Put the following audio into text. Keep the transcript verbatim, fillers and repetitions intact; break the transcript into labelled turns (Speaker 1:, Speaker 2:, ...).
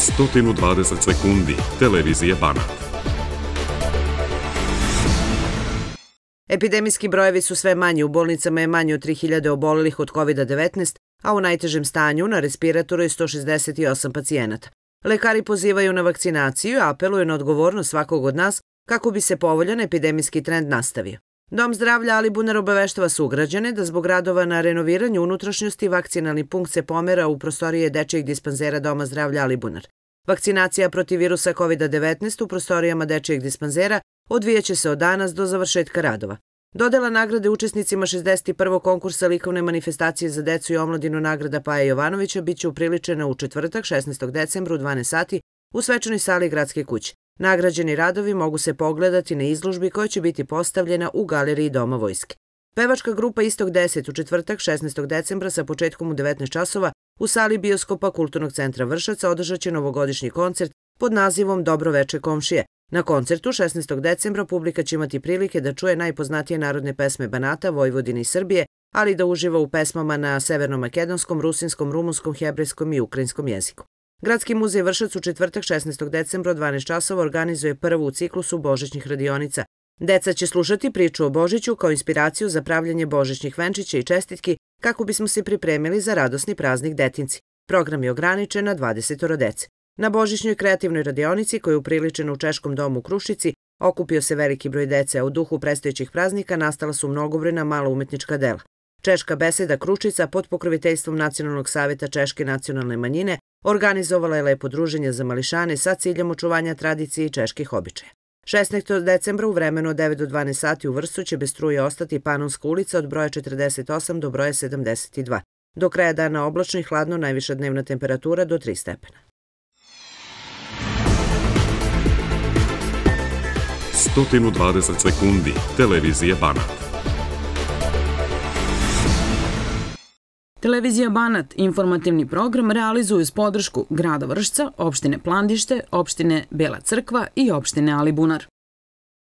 Speaker 1: sto dvadeset sekundi televizije Banat.
Speaker 2: Epidemijski brojevi su sve manji, u bolnicama je manje od tri hiljade obolelih od kovida devetnaest, a u najtežem stanju na respiratoru je sto šezdeset osam pacijenata. Lekari pozivaju na vakcinaciju i apeluju na odgovornost svakog od nas kako bi se povoljan epidemijski trend nastavio. Dom zdravlja Alibunar obaveštava sugrađane da zbog radova na renoviranju unutrašnjosti vakcinalni punkt se pomera u prostorije dečijeg dispanzera Doma zdravlja Alibunar. Vakcinacija protiv virusa kovida devetnaest u prostorijama dečijeg dispanzera odvijaće se od danas do završetka radova. Dodela nagrade učesnicima šezdeset prvog konkursa likovne manifestacije za decu i omladinu nagrada Paje Jovanovića biće upriličena u četvrtak šesnaestog decembra u dvanaest sati u svečanoj sali Gradske kuće. Nagrađeni radovi mogu se pogledati na izložbi koja će biti postavljena u galeriji Doma vojske. Pevačka grupa Istok deset u četvrtak šesnaestog decembra sa početkom u devetnaest časova u sali bioskopa Kulturnog centra Vršaca održat će novogodišnji koncert pod nazivom Dobro veče komšije. Na koncertu šesnaestog decembra publika će imati prilike da čuje najpoznatije narodne pesme Banata, Vojvodine i Srbije, ali i da uživa u pesmama na severno-makedonskom, rusinskom, rumunskom, hebrejskom i ukrajinskom jeziku. Gradski muzej Vršac u četvrtak šesnaestog decembra u dvanaest časova organizuje prvu u ciklusu božićnih radionica. Deca će slušati priču o Božiću kao inspiraciju za pravljanje božićnih venčića i čestitki kako bismo se pripremili za radosni praznik detinci. Program je ograničen na dvadesetoro dece. Na božićnoj kreativnoj radionici, koja je upriličena u Češkom domu u Kruščici, okupio se veliki broj dece, a u duhu predstojećih praznika nastala su mnogobrojna mala umetnička dela. Češka beseda Kruščica pod pokroviteljstvom Nacionalnog saveta Češke nacionalne manjine organizovala je lepo druženje za mališane sa ciljem očuvanja tradicije i čeških običaja. šesnaestog decembra u vremenu od devet do dvanaest sati u Vršcu će bez struje ostati Panonska ulica od broja četrdeset osam do broja sedamdeset dva. Do kraja dana oblačno i hladno, najviša dnevna temperatura do tri stepena.
Speaker 1: sto dvadeset sekundi televizije Banat.
Speaker 3: Televizija Banat informativni program realizuje uz podršku grada Vršca, opštine Plandište, opštine Bela Crkva i opštine Alibunar.